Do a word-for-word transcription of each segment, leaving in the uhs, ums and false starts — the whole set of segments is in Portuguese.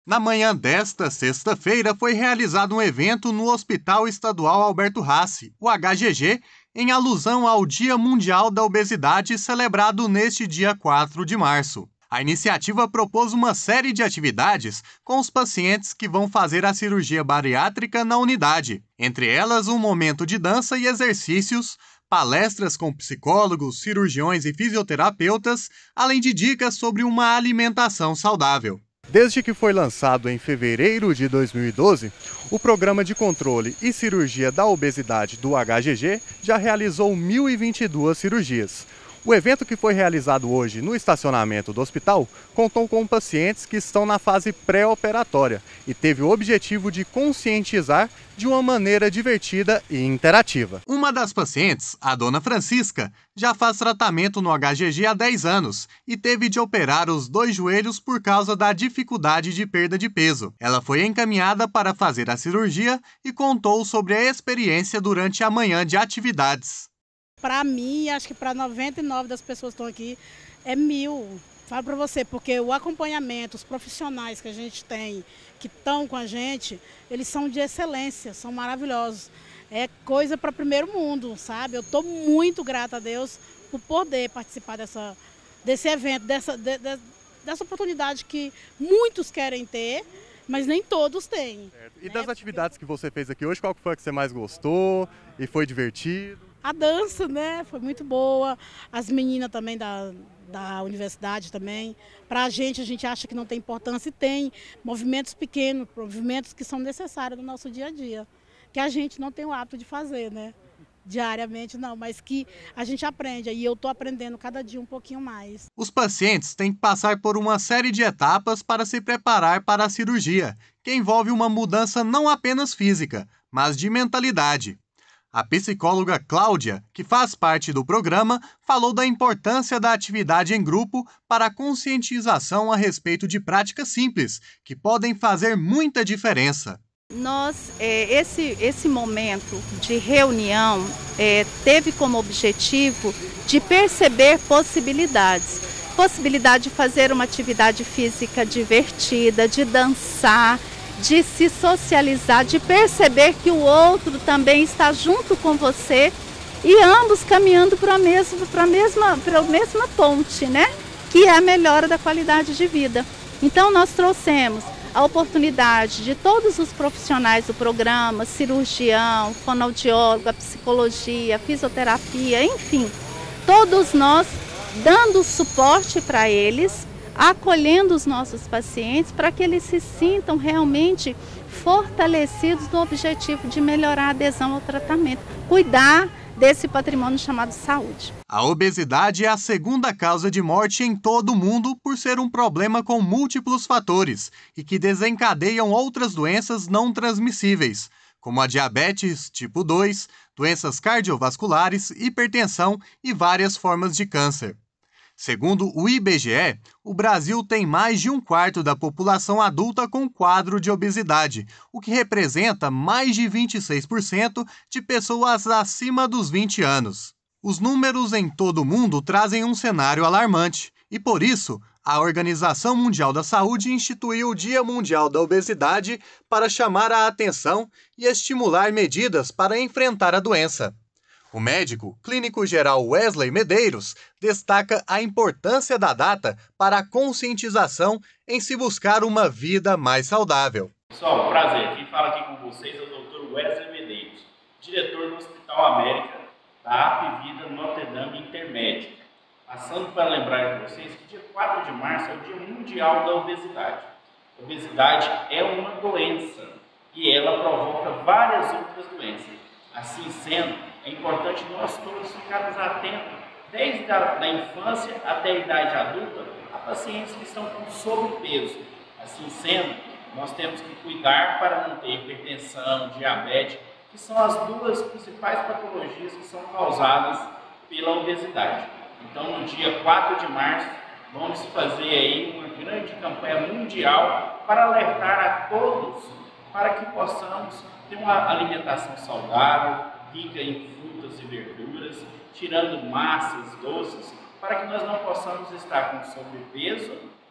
Na manhã desta sexta-feira foi realizado um evento no Hospital Estadual Alberto Rassi, o H G G, em alusão ao Dia Mundial da Obesidade, celebrado neste dia quatro de março. A iniciativa propôs uma série de atividades com os pacientes que vão fazer a cirurgia bariátrica na unidade, entre elas um momento de dança e exercícios, palestras com psicólogos, cirurgiões e fisioterapeutas, além de dicas sobre uma alimentação saudável. Desde que foi lançado em fevereiro de dois mil e doze, o Programa de Controle e Cirurgia da Obesidade do H G G já realizou mil e vinte e duas cirurgias. O evento, que foi realizado hoje no estacionamento do hospital, contou com pacientes que estão na fase pré-operatória e teve o objetivo de conscientizar de uma maneira divertida e interativa. Uma das pacientes, a dona Francisca, já faz tratamento no H G G há dez anos e teve de operar os dois joelhos por causa da dificuldade de perda de peso. Ela foi encaminhada para fazer a cirurgia e contou sobre a experiência durante a manhã de atividades. Para mim, acho que para noventa e nove das pessoas que estão aqui, é mil. Falo para você, porque o acompanhamento, os profissionais que a gente tem, que estão com a gente, eles são de excelência, são maravilhosos. É coisa para primeiro mundo, sabe? Eu estou muito grata a Deus por poder participar dessa, desse evento, dessa, de, de, dessa oportunidade que muitos querem ter, mas nem todos têm. Certo. E das atividades que você fez aqui hoje, qual foi a que você mais gostou e foi divertido? A dança, né, foi muito boa, as meninas também da, da universidade também. Para a gente, a gente acha que não tem importância e tem movimentos pequenos, movimentos que são necessários no nosso dia a dia, que a gente não tem o hábito de fazer, né, diariamente não, mas que a gente aprende e eu estou aprendendo cada dia um pouquinho mais. Os pacientes têm que passar por uma série de etapas para se preparar para a cirurgia, que envolve uma mudança não apenas física, mas de mentalidade. A psicóloga Cláudia, que faz parte do programa, falou da importância da atividade em grupo para a conscientização a respeito de práticas simples, que podem fazer muita diferença. Nós, é, esse, esse momento de reunião é, teve como objetivo de perceber possibilidades. Possibilidade de fazer uma atividade física divertida, de dançar, de se socializar, de perceber que o outro também está junto com você e ambos caminhando para a mesma, para a mesma, para a mesma ponte, né? Que é a melhora da qualidade de vida. Então nós trouxemos a oportunidade de todos os profissionais do programa, cirurgião, fonoaudiólogo, a psicologia, a fisioterapia, enfim, todos nós dando suporte para eles, acolhendo os nossos pacientes para que eles se sintam realmente fortalecidos no objetivo de melhorar a adesão ao tratamento, cuidar desse patrimônio chamado saúde. A obesidade é a segunda causa de morte em todo o mundo por ser um problema com múltiplos fatores e que desencadeiam outras doenças não transmissíveis, como a diabetes tipo dois, doenças cardiovasculares, hipertensão e várias formas de câncer. Segundo o I B G E, o Brasil tem mais de um quarto da população adulta com quadro de obesidade, o que representa mais de vinte e seis por cento de pessoas acima dos vinte anos. Os números em todo o mundo trazem um cenário alarmante, e por isso, a Organização Mundial da Saúde instituiu o Dia Mundial da Obesidade para chamar a atenção e estimular medidas para enfrentar a doença. O médico clínico geral Wesley Medeiros destaca a importância da data para a conscientização em se buscar uma vida mais saudável. Pessoal, prazer. Quem fala aqui com vocês é o doutor Wesley Medeiros, diretor do Hospital América da A P Vida Notre Dame Intermédica. Passando para lembrar de vocês que dia quatro de março é o Dia Mundial da Obesidade. A obesidade é uma doença e ela provoca várias outras doenças. Assim sendo, é importante nós todos ficarmos atentos, desde a da infância até a idade adulta, a pacientes que estão com sobrepeso. Assim sendo, nós temos que cuidar para não ter hipertensão, diabetes, que são as duas principais patologias que são causadas pela obesidade. Então, no dia quatro de março, vamos fazer aí uma grande campanha mundial para alertar a todos para que possamos ter uma alimentação saudável, rica em frutas e verduras, tirando massas, doces, para que nós não possamos estar com sobrepeso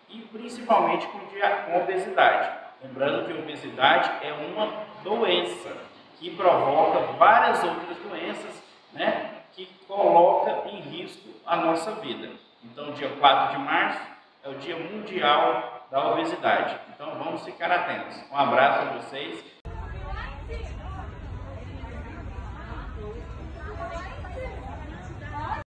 e principalmente com, com obesidade. Lembrando que a obesidade é uma doença que provoca várias outras doenças, né, que coloca em risco a nossa vida. Então, dia quatro de março é o Dia Mundial da Obesidade. Então, vamos ficar atentos. Um abraço a vocês.